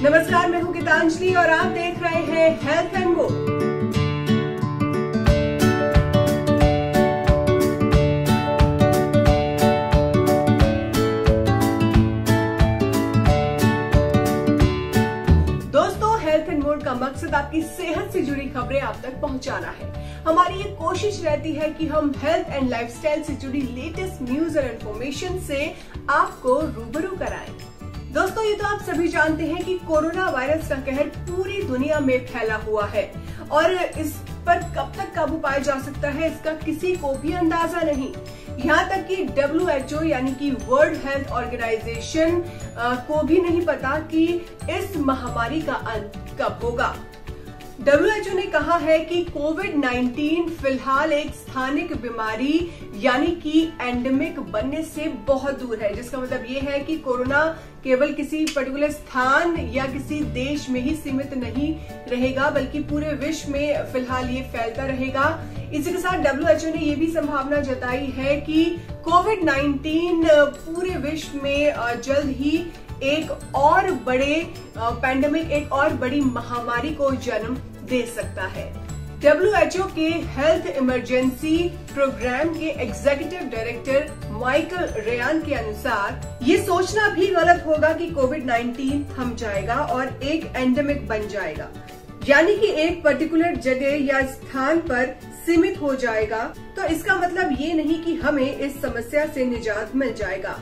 नमस्कार, मैं हूं गीतांजलि और आप देख रहे हैं हेल्थ एंड मोर। दोस्तों, हेल्थ एंड मोर का मकसद आपकी सेहत से जुड़ी खबरें आप तक पहुंचाना है। हमारी ये कोशिश रहती है कि हम हेल्थ एंड लाइफस्टाइल से जुड़ी लेटेस्ट न्यूज और इन्फॉर्मेशन से आपको रूबरू कराएं। दोस्तों, ये तो आप सभी जानते हैं कि कोरोना वायरस का कहर पूरी दुनिया में फैला हुआ है और इस पर कब तक काबू पाया जा सकता है इसका किसी को भी अंदाजा नहीं। यहाँ तक कि WHO यानी कि वर्ल्ड हेल्थ ऑर्गेनाइजेशन को भी नहीं पता कि इस महामारी का अंत कब होगा। WHO ने कहा है कि कोविड-19 फिलहाल एक स्थानिक बीमारी यानी कि एंडेमिक बनने से बहुत दूर है, जिसका मतलब ये है कि कोरोना केवल किसी पर्टिकुलर स्थान या किसी देश में ही सीमित नहीं रहेगा, बल्कि पूरे विश्व में फिलहाल ये फैलता रहेगा। इसी के साथ WHO ने ये भी संभावना जताई है कि कोविड-19 पूरे विश्व में जल्द ही एक और बड़े पैंडेमिक, एक और बड़ी महामारी को जन्म दे सकता है। WHO के हेल्थ इमरजेंसी प्रोग्राम के एग्जीक्यूटिव डायरेक्टर माइकल रेयान के अनुसार ये सोचना भी गलत होगा कि कोविड-19 थम जाएगा और एक एंडेमिक बन जाएगा, यानी कि एक पर्टिकुलर जगह या स्थान पर सीमित हो जाएगा। तो इसका मतलब ये नहीं कि हमें इस समस्या से निजात मिल जाएगा।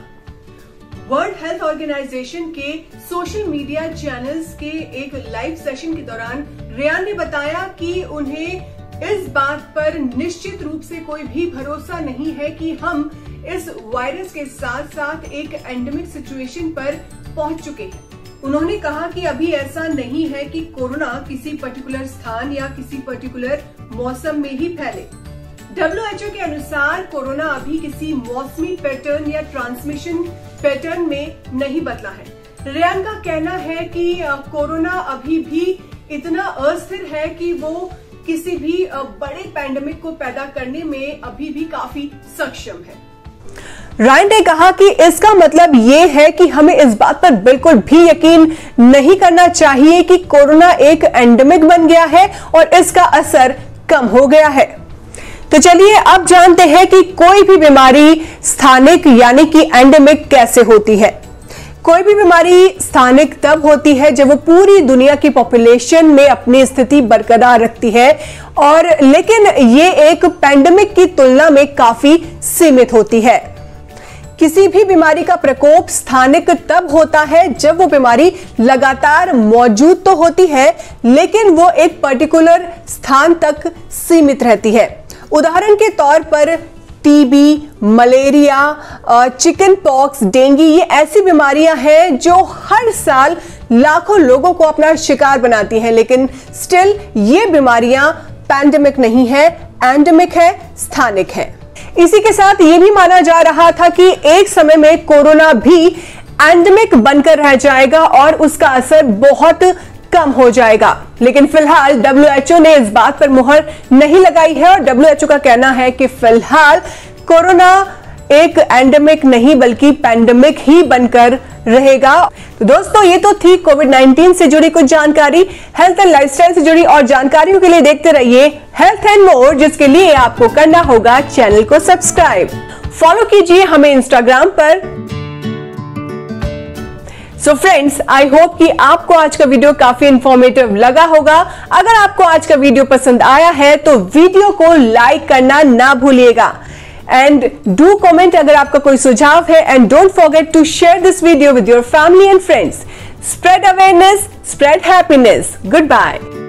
वर्ल्ड हेल्थ ऑर्गेनाइजेशन के सोशल मीडिया चैनल्स के एक लाइव सेशन के दौरान रेयान ने बताया कि उन्हें इस बात पर निश्चित रूप से कोई भी भरोसा नहीं है कि हम इस वायरस के साथ साथ एक एंडेमिक सिचुएशन पर पहुंच चुके हैं। उन्होंने कहा कि अभी ऐसा नहीं है कि कोरोना किसी पर्टिकुलर स्थान या किसी पर्टिकुलर मौसम में ही फैले। WHO के अनुसार कोरोना अभी किसी मौसमी पैटर्न या ट्रांसमिशन पैटर्न में नहीं बदला है। रेयान का कहना है कि कोरोना अभी भी इतना अस्थिर है कि वो किसी भी बड़े पैंडेमिक को पैदा करने में अभी भी काफी सक्षम है। रायन ने कहा कि इसका मतलब ये है कि हमें इस बात पर बिल्कुल भी यकीन नहीं करना चाहिए कि कोरोना एक एंडेमिक बन गया है और इसका असर कम हो गया है। तो चलिए अब जानते हैं कि कोई भी बीमारी स्थानिक यानी कि एंडेमिक कैसे होती है। कोई भी बीमारी स्थानिक तब होती है जब वो पूरी दुनिया की पॉपुलेशन में अपनी स्थिति बरकरार रखती है, और लेकिन ये एक पैंडेमिक की तुलना में काफी सीमित होती है। किसी भी बीमारी का प्रकोप स्थानिक तब होता है जब वो बीमारी लगातार मौजूद तो होती है, लेकिन वो एक पर्टिकुलर स्थान तक सीमित रहती है। उदाहरण के तौर पर TB, malaria, chicken pox, dengue ये ऐसी बीमारियां हैं जो हर साल लाखों लोगों को अपना शिकार बनाती हैं, लेकिन स्टिल ये बीमारियां पैंडेमिक नहीं है, एंडेमिक है, स्थानिक है। इसी के साथ ये भी माना जा रहा था कि एक समय में कोरोना भी एंडेमिक बनकर रह जाएगा और उसका असर बहुत कम हो जाएगा, लेकिन फिलहाल WHO ने इस बात पर मुहर नहीं लगाई है और WHO का कहना है कि फिलहाल कोरोना एक एंडेमिक नहीं बल्कि पैंडेमिक ही बनकर रहेगा। तो दोस्तों, ये तो थी कोविड-19 से जुड़ी कुछ जानकारी। हेल्थ एंड लाइफस्टाइल से जुड़ी और जानकारियों के लिए देखते रहिए हेल्थ एंड मोर, जिसके लिए आपको करना होगा चैनल को सब्सक्राइब। फॉलो कीजिए हमें इंस्टाग्राम पर। सो फ्रेंड्स, आई होप कि आपको आज का वीडियो काफी इंफॉर्मेटिव लगा होगा। अगर आपको आज का वीडियो पसंद आया है तो वीडियो को लाइक करना ना भूलिएगा एंड डू कमेंट अगर आपका कोई सुझाव है, and don't forget to share this video with your family and friends. Spread awareness, spread happiness. Good bye.